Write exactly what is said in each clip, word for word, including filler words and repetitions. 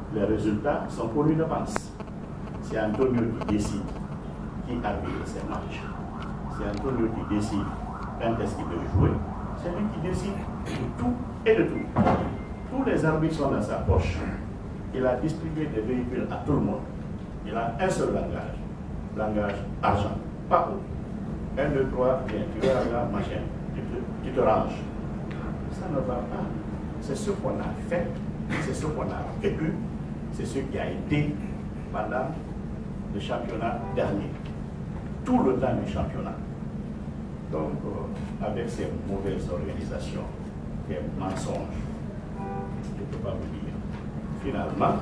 les résultats sont pour lui d'avance. C'est Antonio qui décide qui arbitre ses matchs. C'est Antonio qui décide quand est-ce qu'il veut jouer. C'est lui qui décide de tout et de tout. Tous les arbitres sont dans sa poche. Il a distribué des véhicules à tout le monde. Il a un seul langage. Langage argent. Pas autre. Un, deux, trois, bien, tu vas là, machin. Tu te, tu te ranges. Ça ne va pas. C'est ce qu'on a fait. C'est ce qu'on a vécu. C'est ce qui a été pendant le championnat dernier. Tout le temps du championnat. Donc, euh, avec ces mauvaises organisations, ces mensonges, je ne peux pas vous dire. Finalement,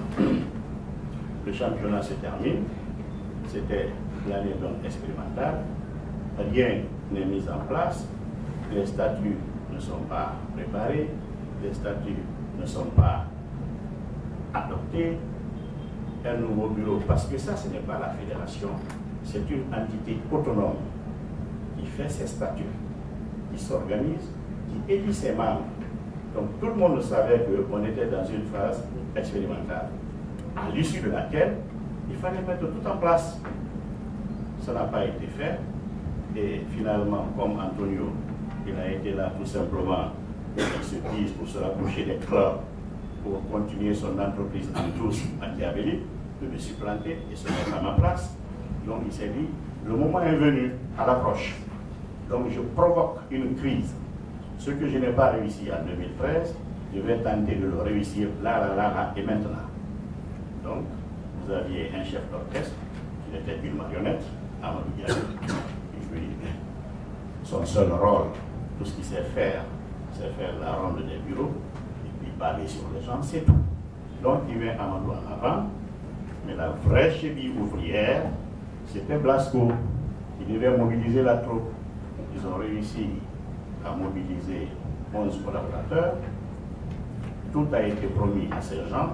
le championnat se termine. C'était l'année donc expérimentale. Rien n'est mis en place. Les statuts ne sont pas préparés. Les statuts ne sont pas adoptés. Un nouveau bureau, parce que ça, ce n'est pas la fédération. C'est une entité autonome qui fait ses statuts, qui s'organise, qui élit ses membres. Donc tout le monde savait qu'on était dans une phase expérimentale, à l'issue de laquelle il fallait mettre tout en place. Ça n'a pas été fait. Et finalement, comme Antonio, il a été là tout simplement, il se pise pour se rapprocher des clubs, pour continuer son entreprise en douce, en diabélique, de me supplanter et se mettre à ma place. Donc il s'est dit, le moment est venu à l'approche. Donc je provoque une crise. Ce que je n'ai pas réussi en deux mille treize, je vais tenter de le réussir là, là, là, là et maintenant. Donc, vous aviez un chef d'orchestre qui n'était qu'une marionnette, Amadou Diallo, et puis son seul rôle, tout ce qu'il sait faire, c'est faire la ronde des bureaux, et puis baver sur les gens, c'est tout. Donc il met Amadou en avant, mais la vraie cheville ouvrière, c'était Blasco, qui devait mobiliser la troupe. Ils ont réussi à mobiliser onze collaborateurs. Tout a été promis à ces gens.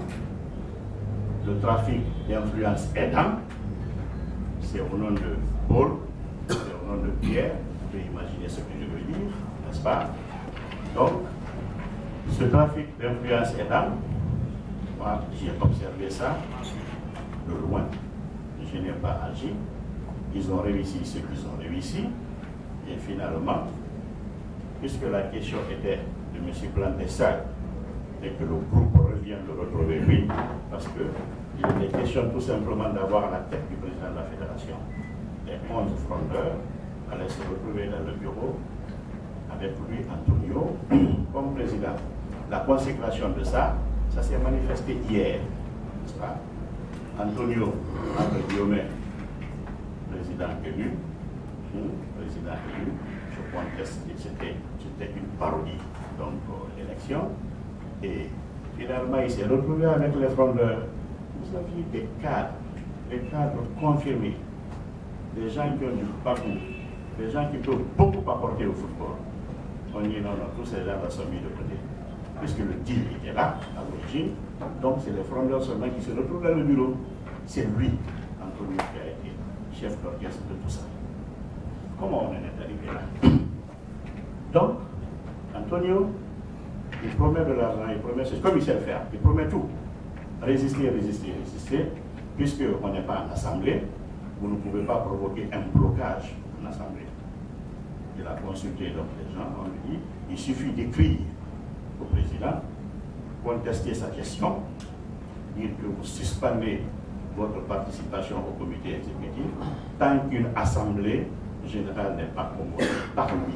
Le trafic d'influence aidant, c'est au nom de Paul, c'est au nom de Pierre. Vous pouvez imaginer ce que je veux dire, n'est-ce pas? Donc, ce trafic d'influence aidant, moi j'ai observé ça de loin. Je n'ai pas agi. Ils ont réussi ce qu'ils ont réussi. Et finalement, puisque la question était de M. Planté seul et que le groupe revient de retrouver lui, parce qu'il était question tout simplement d'avoir la tête du président de la fédération. Les onze frondeurs allaient se retrouver dans le bureau avec lui, Antonio, comme président. La consécration de ça, ça s'est manifesté hier, n'est-ce pas? Antonio, entre guillemets, président élu, président élu, je conteste que c'était une parodie, donc l'élection. Et finalement, il s'est retrouvé avec les frondeurs. Vous aviez des cadres, des cadres confirmés, des gens qui ont du parcours, des gens qui peuvent beaucoup apporter au football. On dit non, non, tous ces gens-là sont mis de côté. Puisque le deal était là, à l'origine, donc c'est les frondeurs seulement qui se retrouvent dans le bureau. C'est lui, Antonio, qui a été chef d'orchestre de tout ça. Comment on en est arrivé là? Donc, Antonio, il promet de l'argent, il promet, c'est comme il sait le faire, il promet tout. Résister, résister, résister, puisqu'on n'est pas en assemblée, vous ne pouvez pas provoquer un blocage en assemblée. Il a consulté donc les gens, on lui dit, il suffit d'écrire au président, contester sa gestion, dire que vous suspendez votre participation au comité exécutif tant qu'une assemblée générale n'est pas convoquée par lui.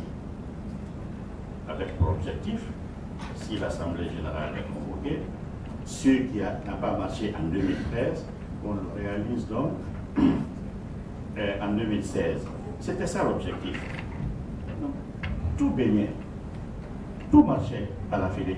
Avec pour objectif, si l'assemblée générale est convoquée, ce qui n'a pas marché en deux mille treize, on le réalise donc en deux mille seize. C'était ça l'objectif. Tout baignait, tout marchait à la Fédé.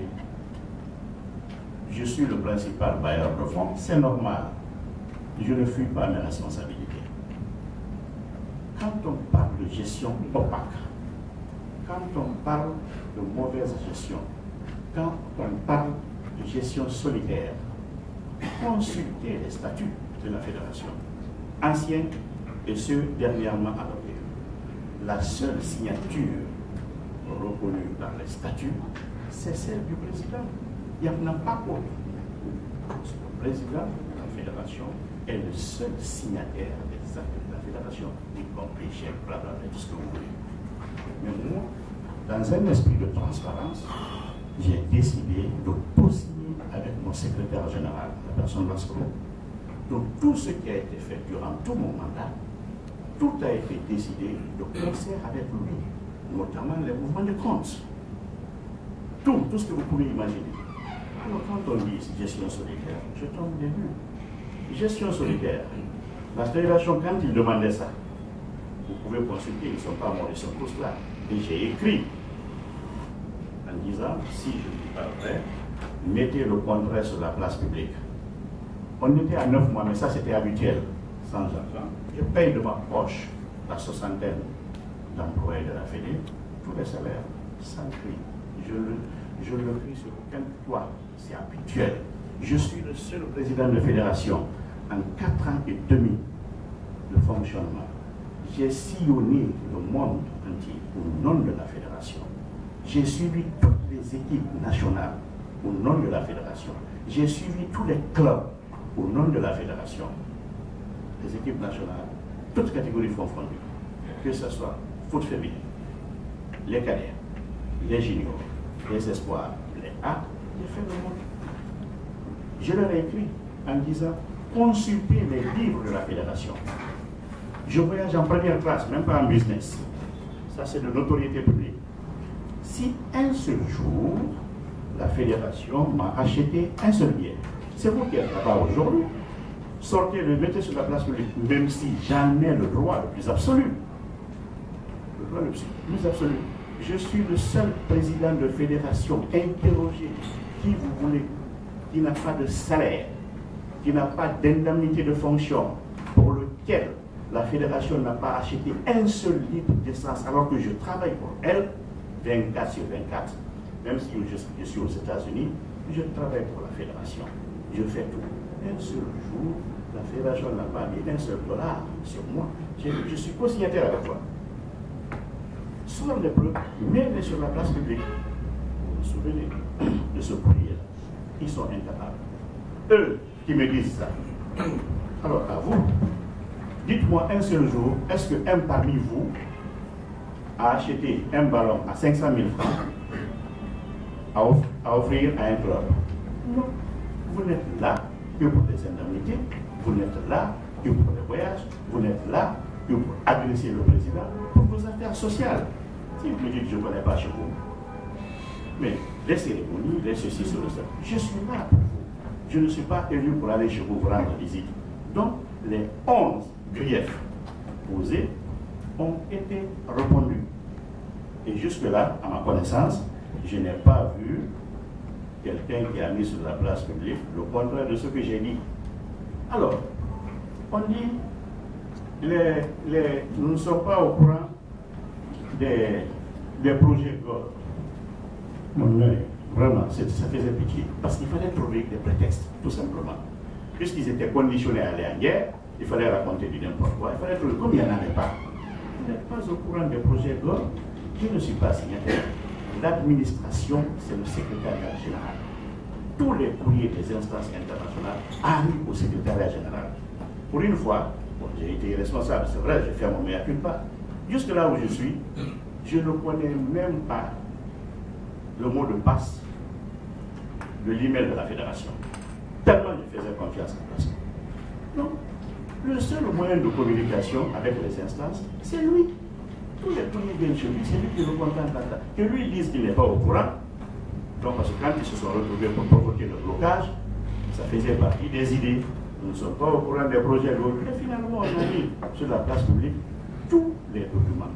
Je suis le principal bailleur de fonds, c'est normal. Je ne fuis pas mes responsabilités. Quand on parle de gestion opaque, quand on parle de mauvaise gestion, quand on parle de gestion solitaire, consultez les statuts de la fédération, anciens et ceux dernièrement adoptés. La seule signature reconnue dans les statuts, c'est celle du président. Il n'y en a pas autre. Le président de la fédération est le seul signataire des actes de la fédération, y compris chèque, blablabla, tout ce que vous voulez. Mais moi, dans un esprit de transparence, j'ai décidé de co-signer avec mon secrétaire général, la personne Lascaux. Donc tout ce qui a été fait durant tout mon mandat, tout a été décidé de concert avec lui, notamment les mouvements de compte. Tout, tout ce que vous pouvez imaginer. Alors quand on dit gestion solidaire, je tombe des nues. Gestion solidaire. La fédération, quand ils demandaient ça, vous pouvez consulter, ils ne sont pas morts, ils sont tous là. Et j'ai écrit en disant, si je ne dis pas vrai, mettez le contrat sur la place publique. On était à neuf mois, mais ça c'était habituel, sans argent. Je paye de ma poche la soixantaine d'employés de la Fédé, tous les salaires, sans prix. Je le, je le crie sur aucun toit, c'est habituel. Je suis le seul président de fédération en quatre ans et demi de fonctionnement. J'ai sillonné le monde entier au nom de la fédération. J'ai suivi toutes les équipes nationales au nom de la fédération. J'ai suivi tous les clubs au nom de la fédération. Les équipes nationales, toutes catégories confondues, que ce soit foot féminin, les cadets, les juniors, les espoirs, les A, j'ai fait le monde. Je leur ai écrit en disant, consultez les livres de la fédération. Je voyage en première classe, même pas en business. Ça, c'est de notoriété publique. Si un seul jour, la fédération m'a acheté un seul billet, c'est vous qui êtes là-bas aujourd'hui, sortez le mettez sur la place publique, même si j'en ai le droit le plus absolu. Le droit le plus absolu. Je suis le seul président de fédération interrogé, qui vous voulez, qui n'a pas de salaire, qui n'a pas d'indemnité de fonction, pour lequel la fédération n'a pas acheté un seul litre d'essence alors que je travaille pour elle vingt-quatre sur vingt-quatre. Même si je, je suis aux États-Unis, je travaille pour la fédération. Je fais tout. Un seul jour, la fédération n'a pas mis un seul dollar sur moi. Je, je suis co-signataire avec toi. Sors les preuves, mets-les sur la place publique. Vous vous souvenez de ce courrier-là. Ils sont incapables. Eux qui me disent ça. Alors à vous, dites-moi un seul jour, est-ce qu'un parmi vous a acheté un ballon à cinq cent mille francs à, off à offrir à un club? Non. Vous n'êtes là que pour des indemnités, vous n'êtes là que pour les voyages, vous n'êtes là que pour agresser le président pour vos affaires sociales. Si vous me dites que je ne connais pas chez vous, mais les cérémonies, les ceci, sur le sol, je suis là pour vous. Je ne suis pas élu pour aller chez vous vous rendre visite. Donc, les onze griefs posés ont été répondus. Et jusque-là, à ma connaissance, je n'ai pas vu quelqu'un qui a mis sur la place publique le contraire de ce que j'ai dit. Alors, on dit, les, les, nous ne sommes pas au courant des, des projets Gold. Mon œil, vraiment, ça faisait pitié. Parce qu'il fallait trouver des prétextes, tout simplement. Puisqu'ils étaient conditionnés à aller en guerre, il fallait raconter du n'importe quoi. Il fallait trouver, comme il n'y en avait pas. Vous n'êtes pas au courant des projets Gold. Je ne suis pas signataire. L'administration, c'est le secrétariat général. Tous les courriers des instances internationales arrivent au secrétariat général. Pour une fois, bon, j'ai été responsable, c'est vrai, j'ai fait mon mea culpa. Jusque là où je suis, je ne connais même pas le mot de passe de l'email de la fédération. Tellement je faisais confiance à personne. Donc, le seul moyen de communication avec les instances, c'est lui. Tous les tournées viennent chez lui, c'est lui qui le contente. Que lui dise qu'il n'est pas au courant. Donc, parce que quand ils se sont retrouvés pour provoquer le blocage, ça faisait partie des idées. Nous ne sommes pas au courant des projets de l'autre. Et finalement, on a mis sur la place publique tous les documents.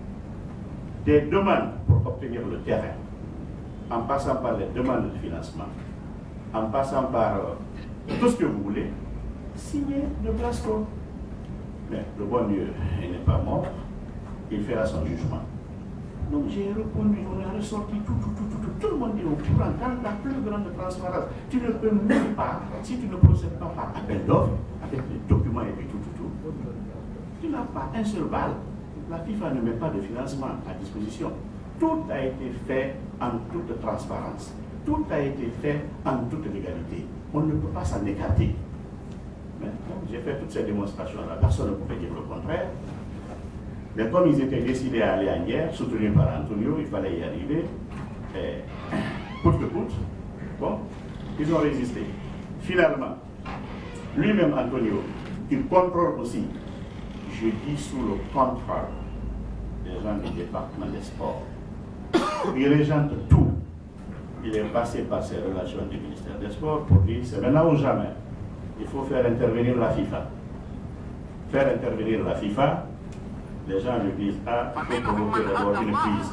Des demandes pour obtenir le terrain, en passant par les demandes de financement, en passant par euh, tout ce que vous voulez, signé de Blasco. Mais le bon Dieu, il n'est pas mort. Il fera son jugement. Donc j'ai répondu, on a ressorti tout, tout, tout, tout, tout, tout le monde est au courant, dans la plus grande transparence. Tu ne peux même pas, si tu ne procèdes pas par appel d'offres, avec les documents et puis tout, tout, tout, tu n'as pas un seul balle. La FIFA ne met pas de financement à disposition. Tout a été fait en toute transparence. Tout a été fait en toute légalité. on ne peut pas s'en écarter. J'ai fait toutes ces démonstrations-là, personne ne pouvait dire le contraire. Mais comme ils étaient décidés à aller en guerre, soutenus par Antonio, il fallait y arriver. Et, coûte que coûte, bon, ils ont résisté. Finalement, lui-même Antonio, il contrôle aussi, je dis sous le contrôle des gens du département des sports. Il régente tout. Il est passé par ses relations du ministère des Sports pour dire c'est maintenant ou jamais. Il faut faire intervenir la FIFA. Faire intervenir la FIFA, les gens lui disent ah, il faut provoquer d'abord une crise.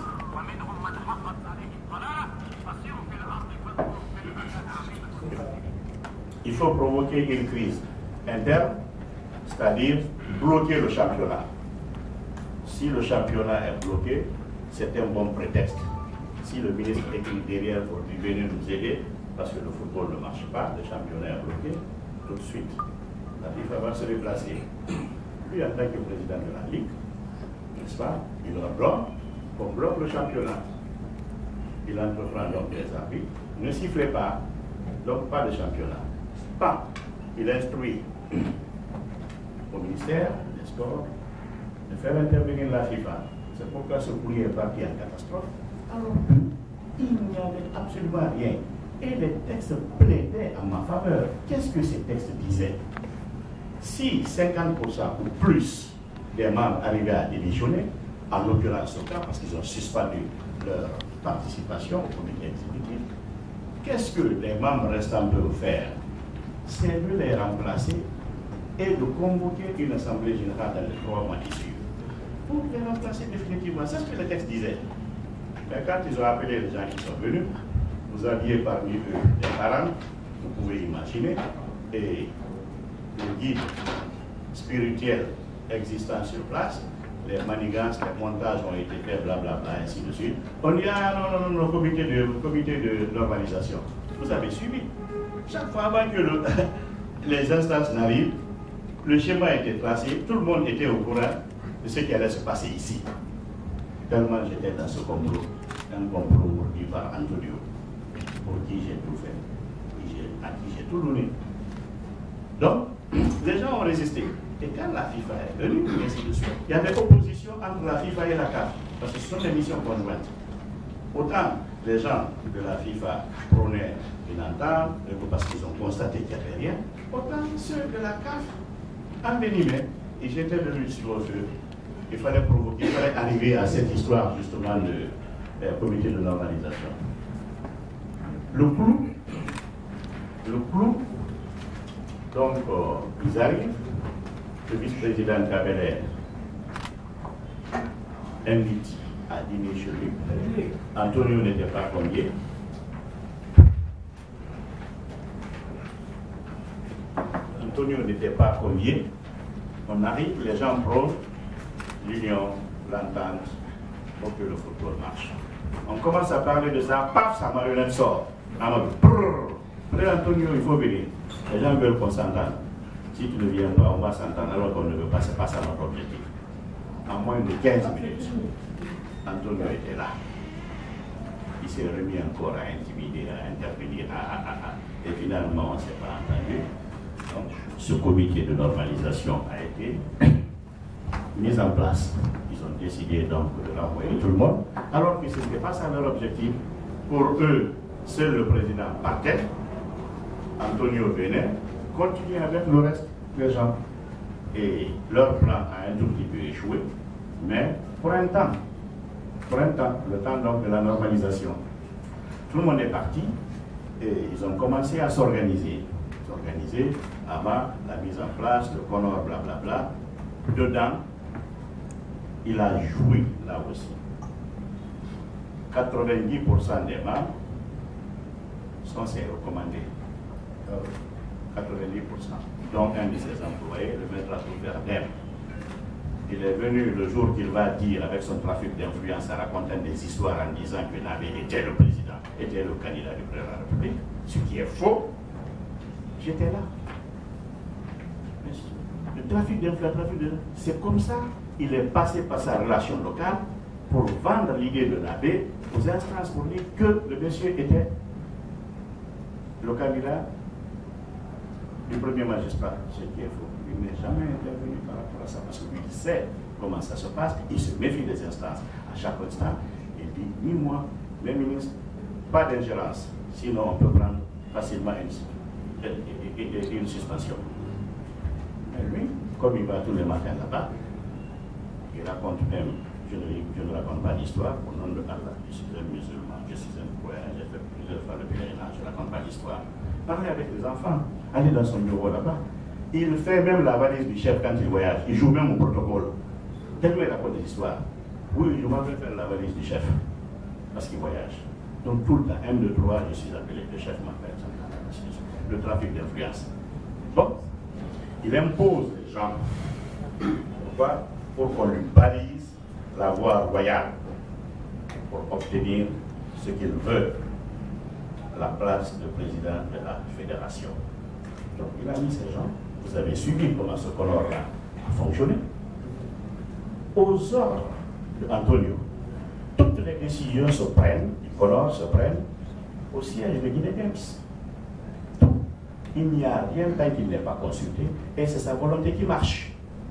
Il faut provoquer une crise interne, c'est-à-dire bloquer le championnat. Si le championnat est bloqué, c'est un bon prétexte. Si le ministre est derrière pour lui venir nous aider, parce que le football ne marche pas, le championnat est bloqué, tout de suite, la FIFA va se déplacer. Lui, en tant que président de la Ligue, n'est-ce pas, il ordonne qu'on bloque le championnat. Il entreprend donc des arbitres. Ne sifflez pas, donc pas de championnat. Pas. Il instruit au ministère des Sports de faire intervenir la FIFA. C'est pourquoi ce courrier est parti en catastrophe. Alors il n'y avait absolument rien. Et les textes plaidaient en ma faveur. Qu'est-ce que ces textes disaient? Si cinquante pour cent ou plus des membres arrivaient à démissionner, en l'occurrence au cas parce qu'ils ont suspendu leur participation au comité exécutif, qu'est-ce que les membres restants peuvent faire? C'est de les remplacer et de convoquer une assemblée générale dans les trois mois qui suivent pour les remplacer définitivement. C'est ce que le texte disait. Mais quand ils ont appelé les gens qui sont venus, vous aviez parmi eux des parents, vous pouvez imaginer, et le guide spirituel existant sur place, les manigances, les montages ont été faits, blablabla, ainsi de suite. On dit, ah non, non, non, le comité de, comité de normalisation. Vous avez suivi. Chaque fois avant que le, les instances n'arrivent, le schéma était tracé, tout le monde était au courant de ce qui allait se passer ici. Tellement j'étais dans ce complot, un complot mordu par Antonio, pour qui j'ai tout fait, à qui j'ai tout donné. Donc, les gens ont résisté. Et quand la FIFA est venue, ainsi de suite, il y avait opposition entre la FIFA et la C A F, parce que ce sont des missions conjointes. Autant les gens de la FIFA prônaient une entente, parce qu'ils ont constaté qu'il n'y avait rien, autant ceux de la C A F envenimaient, et j'étais venu sur le feu. Il fallait provoquer, il fallait arriver à cette histoire justement de euh, comité de normalisation. Le clou, le clou, donc euh, ils arrivent, le vice-président Kabelaer invite à dîner chez lui. Antonio n'était pas convié. Antonio n'était pas convié. On arrive, les gens prônent l'union, l'entente, pour que le football marche. On commence à parler de ça, paf, sa marionnette sort. Alors, Antonio, il faut venir. Les gens veulent qu'on s'entende. Si tu ne viens pas, on va s'entendre alors qu'on ne veut pas, c'est pas ça notre objectif. En moins de quinze minutes, Antonio était là. Il s'est remis encore à intimider, à intervenir, à, à, à, et finalement on ne s'est pas entendu. Donc, ce comité de normalisation a été mis en place. Ils ont décidé donc de renvoyer tout le monde, alors que ce n'était pas ça leur objectif. Pour eux, seul le président partait, Antonio venait, continuer avec le reste des gens. Et leur plan a un tout petit peu échoué, mais pour un temps, pour un temps, le temps donc de la normalisation. Tout le monde est parti et ils ont commencé à s'organiser. S'organiser avant la mise en place, le Conor, blablabla. Dedans, il a joué là aussi. quatre-vingt-dix pour cent des membres sont ses recommandés. quatre-vingt-dix pour cent. Donc un de ses employés, le maître à tout faire d'aime. Il est venu le jour qu'il va dire, avec son trafic d'influence, à raconter des histoires en disant que Nabé était le président, était le candidat du président de la République, ce qui est faux. J'étais là. Le trafic d'influence, c'est comme ça. Il est passé par sa relation locale pour vendre l'idée de Nabé aux instances pour dire que le monsieur était le candidat du premier magistrat, ce qui est faux. Il n'est jamais intervenu par rapport à ça, parce qu'il sait comment ça se passe, il se méfie des instances. À chaque instant, il dit, ni moi, les ministres, pas d'ingérence, sinon on peut prendre facilement une, une, une suspension. Mais lui, comme il va tous les matins là-bas, il raconte même, je ne, je ne raconte pas d'histoire, au nom de Allah, je suis un musulman, je suis un croyant, j'ai fait plusieurs fois le pèlerinage, je ne raconte pas d'histoire. Parlez avec les enfants, allez dans son bureau là-bas. Il fait même la valise du chef quand il voyage, il joue même au protocole. Tellement il raconte des histoires. Oui, je m'en vais faire la valise du chef, parce qu'il voyage. Donc tout le temps, M deux trois, je suis appelé, le chef m'appelle, le trafic d'influence. Bon, il impose les gens. Pourquoi? Pour qu'on lui balise la voie royale, pour obtenir ce qu'il veut, la place de président de la fédération. Donc il a mis ces gens, vous avez suivi comment ce color-là a fonctionné. Aux ordres d'Antonio, toutes les décisions se prennent, du color se prennent au siège de Guinée-Ems. Tout. Il n'y a rien tant qu'il n'est pas consulté, et c'est sa volonté qui marche.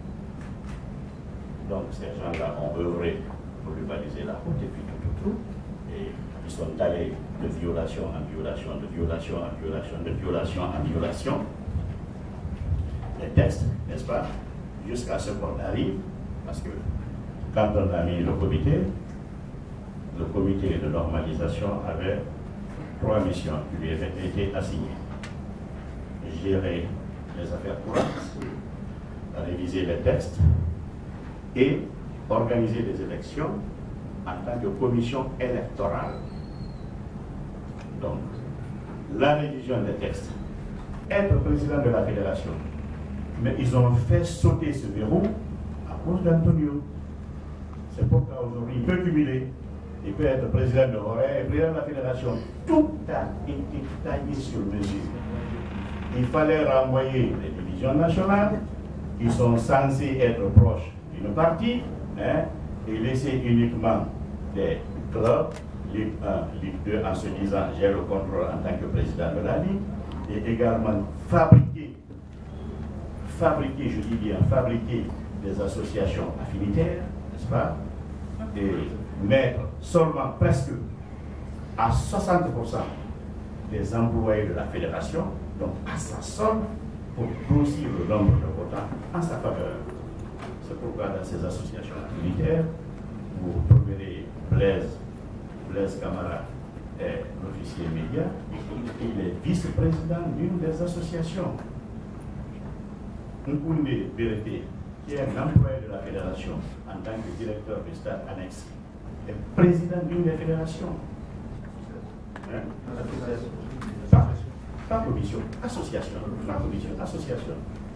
Donc ces gens-là ont œuvré pour lui baliser la route, et puis tout, tout, tout. Et ils sont allés de violation en violation, de violation en violation, de violation en violation. Les textes, n'est-ce pas, jusqu'à ce qu'on arrive, parce que quand on a mis le comité, le comité de normalisation avait trois missions qui lui avaient été assignées. Gérer les affaires courantes, réviser les textes et organiser des élections en tant que commission électorale. Donc, la révision des textes, être président de la fédération. Mais ils ont fait sauter ce verrou à cause d'Antonio. C'est pourquoi aujourd'hui il peut cumuler. Il peut être président de l'Orée et président de la fédération. Tout a été taillé sur mesure. Il fallait renvoyer les divisions nationales qui sont censées être proches d'une partie, hein, et laisser uniquement des clubs, Ligue un, Ligue deux, en se disant j'ai le contrôle en tant que président de la Ligue, et également fabriquer, fabriquer, je dis bien, fabriquer des associations affinitaires, n'est-ce pas, et mettre seulement presque à soixante pour cent des employés de la fédération, donc à sa somme, pour grossir le nombre de votants en sa faveur. C'est pourquoi dans ces associations militaires, vous trouverez Blaise, Blaise Camara est l'officier média, il est vice-président d'une des associations. Nkounde Berete, qui est un employé de la fédération en tant que directeur du stade annexe, est président d'une des fédérations. Hein? Pas, pas commission, association. Pas commission, association.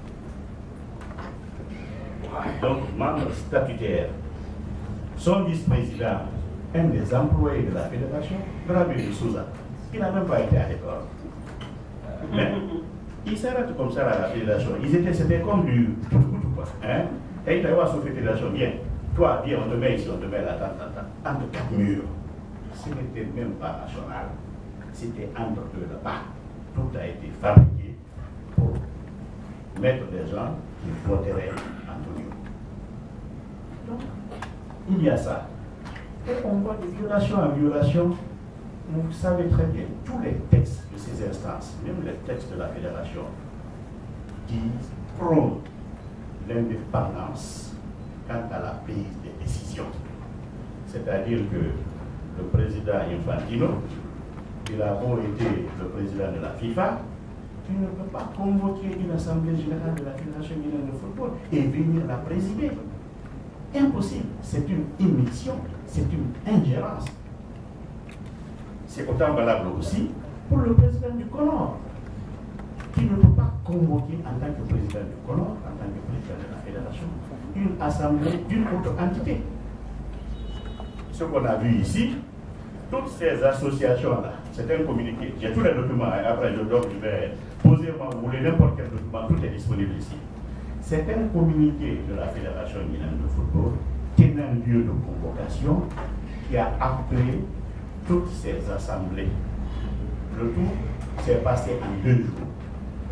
Donc, membre statutaire. Son vice-président, un des employés de la fédération, Gravé de Souza, qui n'a même pas été à l'école. Mais ils s'arrêtent comme ça à la fédération. Ils étaient, c'était comme du tout, tout, tout, quoi. Hein? Et il a sur la fédération, viens, toi, viens, on te met ici, on te met là, là, là, là, entre quatre murs. Ce n'était même pas national, c'était entre deux là-bas. Tout a été fabriqué pour mettre des gens qui voteraient Antonio. Donc, il y a ça. Et on voit de violation en violation. Vous savez très bien, tous les textes de ces instances, même les textes de la fédération, qui prônent l'indépendance quant à la prise des décisions. C'est-à-dire que le président Infantino, il a beau été le président de la FIFA, il ne peut pas convoquer une assemblée générale de la Fédération guinéenne de football et venir la présider. Impossible. C'est une émission, c'est une ingérence. C'est autant valable aussi pour le président du Comore, qui ne peut pas convoquer en tant que président du Comore, en tant que président de la Fédération, une assemblée d'une autre entité. Ce qu'on a vu ici, toutes ces associations-là, c'est un communiqué. J'ai tous les documents, et après je, donc, je vais poser, vous voulez n'importe quel document, tout est disponible ici. C'est un communiqué de la Fédération guinéenne de football tenant lieu de convocation qui a appelé toutes ces assemblées. Le tout s'est passé en deux jours.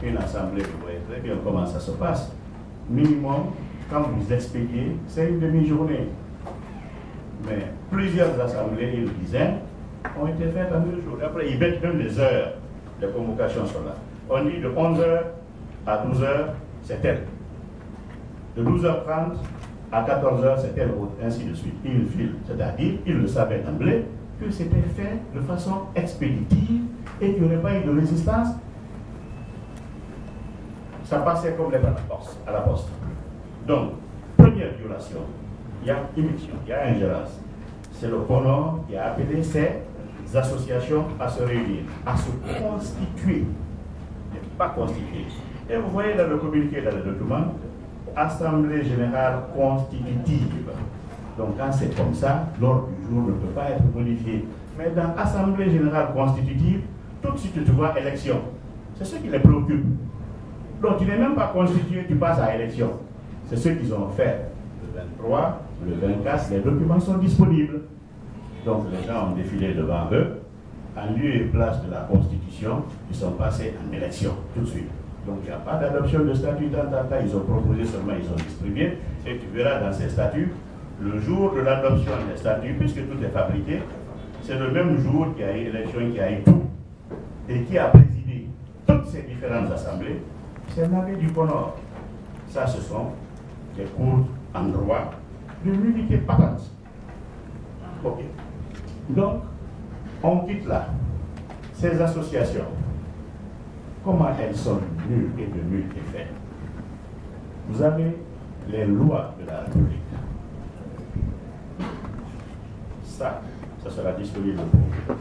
une assemblée, vous voyez très bien comment ça se passe. Minimum, quand vous expédiez, c'est une demi-journée. Mais plusieurs assemblées, ils disaient, ont été faites en deux jours. Après, ils mettent même les heures de convocation sur là. On dit de onze heures à douze heures, c'est tel. De douze heures trente à quatorze heures, c'est tel autre, ainsi de suite. Ils filent, c'est-à-dire, ils le savaient d'emblée que c'était fait de façon expéditive et qu'il n'y aurait pas eu de résistance. Ça passait comme lettre à la poste. À la poste. Donc, première violation, il y a émission, il y a ingérence. C'est le Conor qui a appelé ces associations à se réunir, à se constituer, mais pas constituer. Et vous voyez dans le communiqué, dans le document, Assemblée générale constitutive. Donc quand c'est comme ça, l'ordre du jour ne peut pas être modifié. Mais dans Assemblée générale constitutive, tout de suite tu vois élection. C'est ce qui les préoccupe. Donc tu n'es même pas constitué, tu passes à élection. C'est ce qu'ils ont fait. Le vingt-trois, le vingt-quatre, les documents sont disponibles. Donc les gens ont défilé devant eux. En lieu et place de la Constitution, ils sont passés en élection tout de suite. Donc il n'y a pas d'adoption de statut dans ta ils ont proposé seulement, ils ont distribué. Et tu verras dans ces statuts, le jour de l'adoption des statuts, puisque tout est fabriqué, c'est le même jour qu'il y a eu élection, qu'il y a eu tout. Et qui a présidé toutes ces différentes assemblées, c'est Navé du Conor. Ça, ce sont des cours en droit de nullité patente. Ok. Donc, on quitte là. Ces associations, comment elles sont nulles et de nul effet? Vous avez les lois de la République. Ça, ça sera disponible pour vous.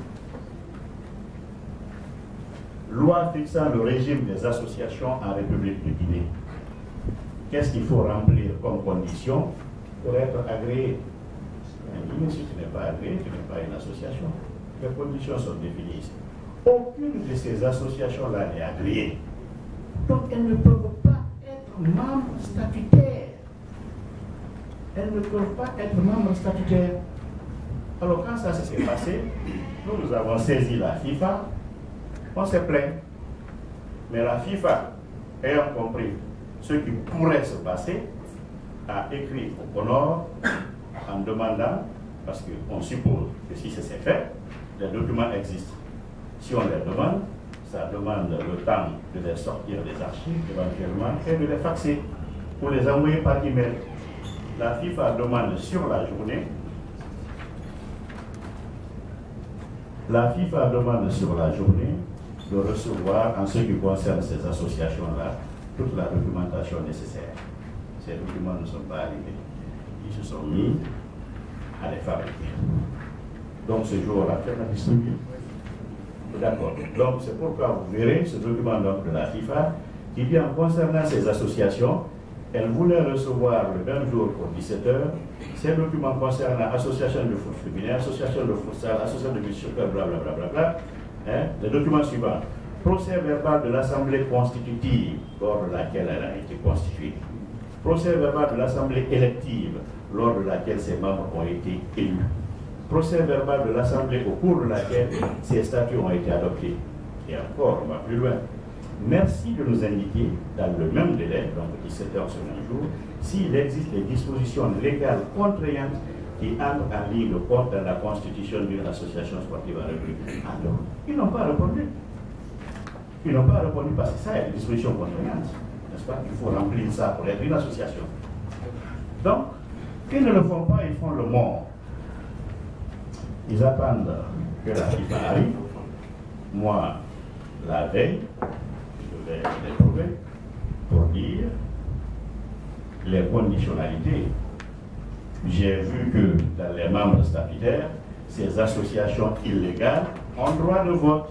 Loi fixant le régime des associations en République de Guinée. Qu'est-ce qu'il faut remplir comme condition pour être agréé? En Guinée, si tu n'es pas agréé, tu n'es pas une association. Les conditions sont définies ici. Aucune de ces associations-là n'est agréée. Donc elles ne peuvent pas être membres statutaires. Elles ne peuvent pas être membres statutaires. Alors quand ça s'est passé, nous, nous avons saisi la FIFA, on s'est plaint. Mais la FIFA, ayant compris ce qui pourrait se passer, a écrit au Conor en demandant, parce qu'on suppose que si c'est fait, les documents existent. Si on les demande, ça demande le temps de les sortir des archives éventuellement et de les faxer pour les envoyer par email. La FIFA demande sur la journée, la FIFA demande sur la journée de recevoir, en ce qui concerne ces associations-là, toute la documentation nécessaire. Ces documents ne sont pas arrivés. Ils se sont mis à les fabriquer. Donc ce jour-là, tu as distribué. D'accord. Donc c'est pourquoi vous verrez ce document donc, de la FIFA qui dit en concernant ces associations, elle voulait recevoir le même jour pour dix-sept heures ces documents concernant l'association de foot féminin, l'association de foot salle, l'association de mission, blablabla. Bla, bla, hein? Les documents suivants. Procès verbal de l'Assemblée constitutive, lors de laquelle elle a été constituée. Procès verbal de l'Assemblée élective, lors de laquelle ses membres ont été élus. Procès verbal de l'Assemblée au cours de laquelle ces statuts ont été adoptés. Et encore, on va plus loin. Merci de nous indiquer, dans le même délai, donc dix-sept heures sur un jour, s'il existe des dispositions légales contraignantes qui entrent en ligne de compte dans la constitution d'une association sportive en République. Alors, ils n'ont pas répondu. Ils n'ont pas répondu parce que ça, il y a des dispositions contraignantes. N'est-ce pas? Il faut remplir ça pour être une association. Donc, ils ne le font pas, ils font le mort. Ils attendent que la FIFA arrive. Moi, la veille, je vais les trouver pour dire les conditionnalités. J'ai vu que dans les membres statutaires, ces associations illégales ont droit de vote.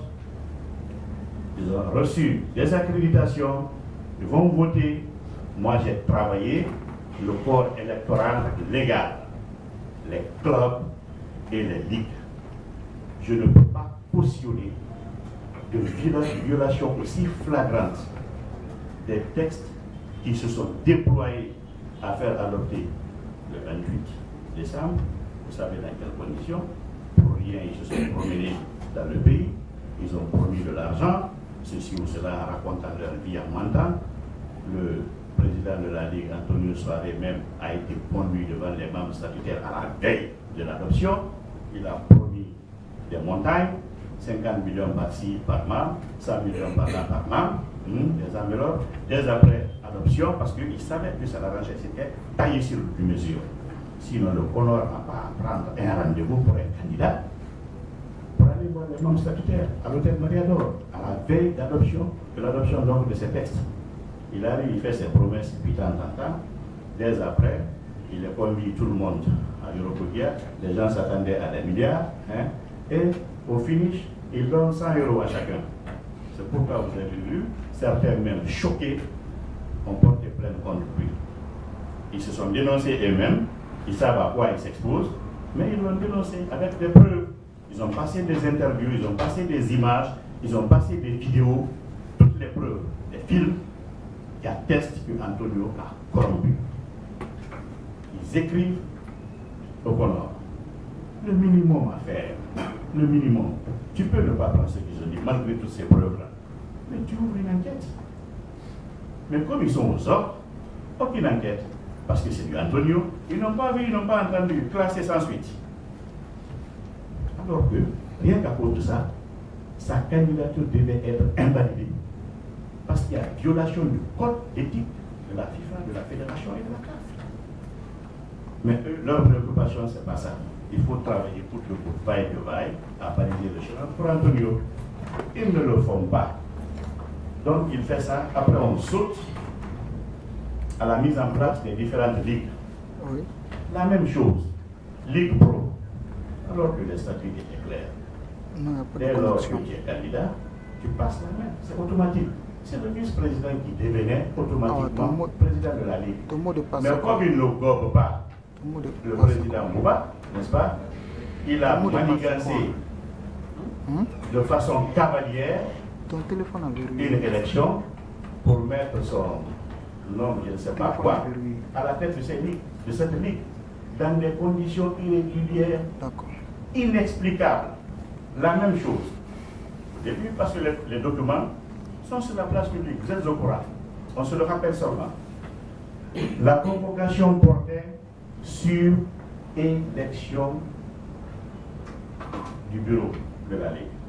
Ils ont reçu des accréditations, ils vont voter. Moi, j'ai travaillé le corps électoral légal, les clubs et les ligues. Je ne peux pas cautionner de violations aussi flagrantes des textes qui se sont déployés à faire adopter le vingt-huit décembre. Vous savez dans quelles conditions? Pour rien, ils se sont promenés dans le pays, ils ont promis de l'argent, ceci ou cela en racontant leur vie en mentant. Le président de la Ligue, Antonio Soare, même a été conduit devant les membres statutaires à la veille de l'adoption. Il a promis des montagnes, cinquante millions par-ci, par-là, cent millions par-là, par-là, hum, des améliores, dès après adoption, parce qu'il savait que ça l'arrangeait, c'était taillé sur une mesure. Sinon, le Conor n'a pas à prendre un rendez-vous pour un candidat, pour aller voir les membres statutaires à l'hôtel Mariador, à la veille d'adoption, de l'adoption donc de ces textes. Il arrive, il fait ses promesses depuis tant en temps. Dès après, il a convié tout le monde à l'Europodia. Les gens s'attendaient à des milliards. Hein, et au finish, il donne cent euros à chacun. C'est pourquoi vous avez vu, certains même choqués ont porté plainte contre lui. Ils se sont dénoncés eux-mêmes. Ils savent à quoi ils s'exposent, mais ils l'ont dénoncé avec des preuves. Ils ont passé des interviews, ils ont passé des images, ils ont passé des vidéos, toutes les preuves, des films qui attestent que Antonio a corrompu. Ils écrivent au Conor. Le minimum à faire, le minimum. Tu peux ne pas penser qu'ils ont dit, malgré toutes ces preuves-là, mais tu ouvres une enquête. Mais comme ils sont aux ordres, aucune enquête. Parce que c'est du Antonio, ils n'ont pas vu, ils n'ont pas entendu, classé sans suite. Alors que, rien qu'à cause de ça, sa candidature devait être invalidée. Parce qu'il y a violation du code éthique de la FIFA, de la Fédération et de la C A F. Mais eux, leur préoccupation, ce n'est pas ça. Il faut travailler pour que pour vaille que vaille, à valider le chemin pour Antonio. Ils ne le font pas. Donc il fait ça, après on saute à la mise en place des différentes ligues. Oui. La même chose, Ligue Pro, alors que les statuts étaient clairs. Non, dès lors que tu es candidat, tu passes la main, c'est automatique. C'est le vice-président qui devenait automatiquement ah, président de la Ligue. De Mais comme il ne gobe pas le président Mouba, n'est-ce pas, il a manigancé hum? de façon cavalière une élection pour mettre son nom, je ne sais pas quoi, à la tête de cette ligue, de cette ligue, dans des conditions irrégulières, inexplicables. La même chose. Et puis, parce que les, les documents sont sur la place publique, vous êtes au courant, on se le rappelle seulement. La convocation portait sur élection du bureau de la Ligue.